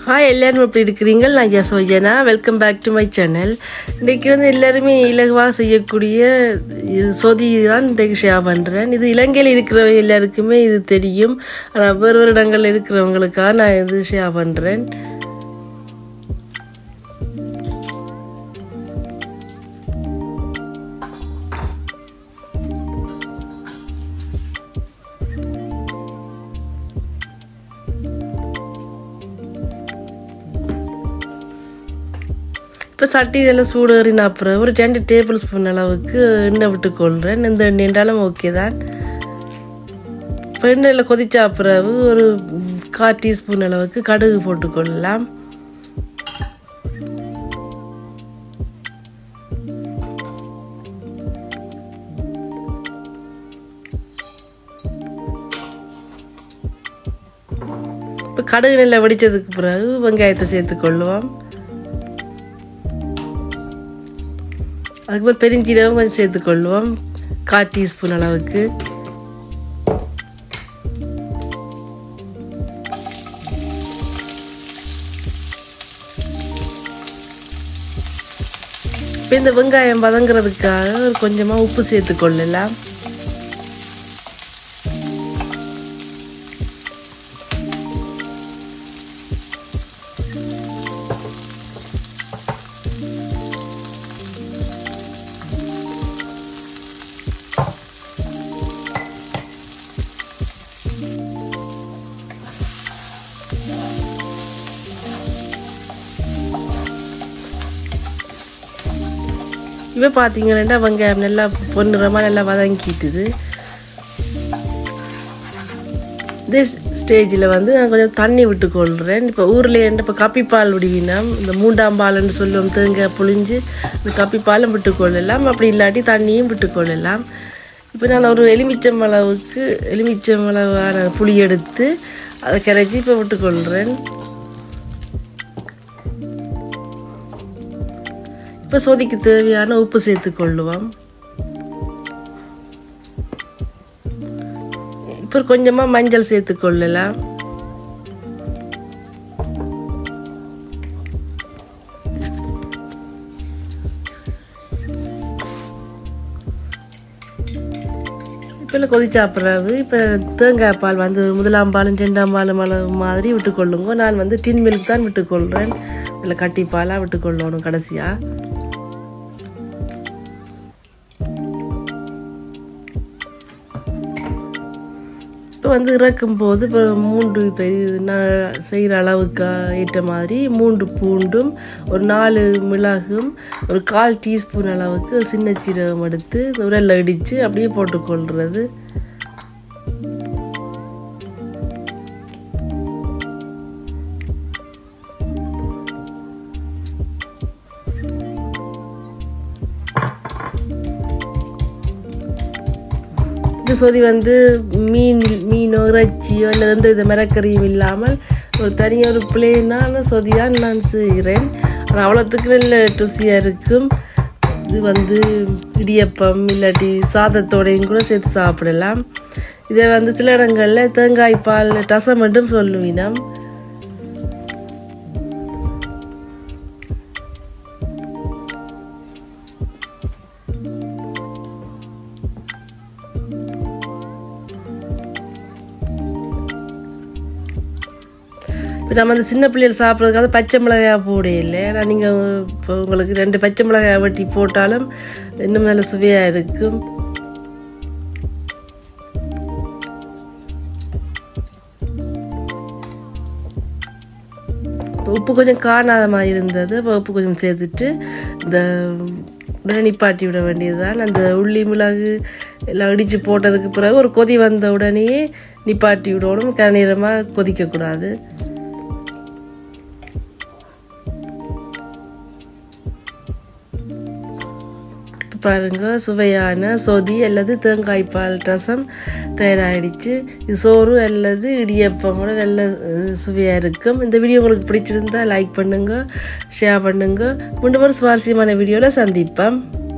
Hi எல்லாரும் எப்படி இருக்கிறீங்க? நான் Yasojana. Welcome back to my channel. இன்றைக்கி எல்லாருமே இலகுவாக செய்யக்கூடிய சொதி தான் இன்றைக்கு ஷேர் பண்ணுறேன். இது இலங்கையில் இருக்கிற எல்லாருக்குமே இது தெரியும். ஆனால் வேறு இடங்களில் இருக்கிறவங்களுக்காக நான் இது ஷேர் பண்ணுறேன். இப்போ சட்டி இதெல்லாம் சூடேறின அப்புறம் ஒரு 2 டேபிள் ஸ்பூன் அளவுக்கு எண்ணெய் விட்டுக்கொள்கிறேன். இந்த எண்ணெய் என்றாலும் ஓகே தான். இப்போ எண்ணெயில் கொதிச்சா பிறகு ஒரு 1/4 டீஸ்பூன் அளவுக்கு கடுகு போட்டுக்கொள்ளலாம். இப்போ கடுகு நல்லா வெடித்ததுக்கு பிறகு வெங்காயத்தை சேர்த்துக்கொள்ளுவோம். அதுக்கப்புறம் பெருஞ்சீரகம் கொஞ்சம் சேர்த்துக்கொள்வோம், 1/4 டீஸ்பூன் அளவுக்கு. இப்போ இந்த வெங்காயம் வதங்குறதுக்காக கொஞ்சமாக உப்பு சேர்த்துக்கொள்ளலாம். இப்போ பார்த்தீங்கன்னா வெங்காயம் நல்லா பொன்னிறமாக நல்லா வதங்கிட்டுது. இந்த ஸ்டேஜில் நான் கொஞ்சம் தண்ணி விட்டுக்கொள்கிறேன். இப்போ ஊரில் இப்போ கப்பிப்பால் விடுவினா இந்த 3ஆம் பால்னு சொல்லுவோம், தேங்காய் புளிஞ்சு இந்த கப்பிப்பாலும் விட்டுக்கொள்ளலாம். அப்படி இல்லாட்டி தண்ணியும் விட்டுக்கொள்ளலாம். இப்போ நான் ஒரு எலுமிச்சம்பழவான புளி எடுத்து அதை கரைச்சி இப்போ விட்டுக்கொள்கிறேன். இப்போ சொதிக்கு தேவையான உப்பு சேர்த்துக்கொள்ளுவோம். இப்போ கொஞ்சமாக மஞ்சள் சேர்த்துக்கொள்ளலாம். இப்போ கொதிச்சா பிறகு இப்போ தேங்காய் பால் 1ஆம் பாலும் 2ஆம் பாலும் மாதிரி விட்டுக்கொள்ளுங்க. நான் டின் மில்க் தான் விட்டுக்கொள்கிறேன். இதில் கட்டி பாலாக விட்டுக்கொள்ளணும் கடைசியாக. இப்போ இறக்கும் போது இப்போ 3 இப்போ நான் செய்கிற அளவுக்கு ஏற்ற மாதிரி 3 பூண்டும் ஒரு 4 மிளகும் ஒரு 1/4 டீஸ்பூன் அளவுக்கு சின்ன சீரகம் எடுத்து உரல்ல இடித்து அப்படியே போட்டுக்கொள்கிறது. இந்த சொதி மீனோ இறைச்சியோ இல்லை எந்த மரக்கறியும் இல்லாமல் ஒரு தனியாக ஒரு பிளேனான சொதி தான் நான் செய்கிறேன். ஆனால் அவ்வளோத்துக்கு நல்ல ருசியாக இருக்கும். இது இடியப்பம் இல்லாட்டி சாதத்தோடையும் கூட சேர்த்து சாப்பிடலாம். இதை சில இடங்களில் தேங்காய் பால் ரசம் மட்டும் சொல்லுவினோம். இப்போ நம்ம சின்ன பிள்ளைகள் சாப்பிட்றதுக்காக பச்சை மிளகாய் போட இல்லை. ஏன்னா நீங்கள் இப்போ உங்களுக்கு 2 பச்சை மிளகாய் வெட்டி போட்டாலும் இன்னும் நல்ல சுவையாக இருக்கும். இப்போ உப்பு கொஞ்சம் காணாத மாதிரி இருந்தது. இப்போ உப்பு கொஞ்சம் சேர்த்துட்டு இந்த உடனே நிப்பாட்டி விட வேண்டியதுதான். அந்த உள்ளி மிளகு எல்லாம் இடித்து போட்டதுக்கு பிறகு ஒரு கொதி வந்த உடனேயே நிப்பாட்டி விடணும். கரநீரமாக கொதிக்கக்கூடாது. பாருங்க, சுவையான சொதி அல்லது தேங்காய் பால் ரசம் தயாராகிடுச்சு. இது சோறு அல்லது இடியப்பம் கூட நல்ல சுவையாக இருக்கும். இந்த வீடியோ உங்களுக்கு பிடிச்சிருந்தா லைக் பண்ணுங்க, ஷேர் பண்ணுங்க. மீண்டும் ஒரு சுவாரஸ்யமான வீடியோவில் சந்திப்போம்.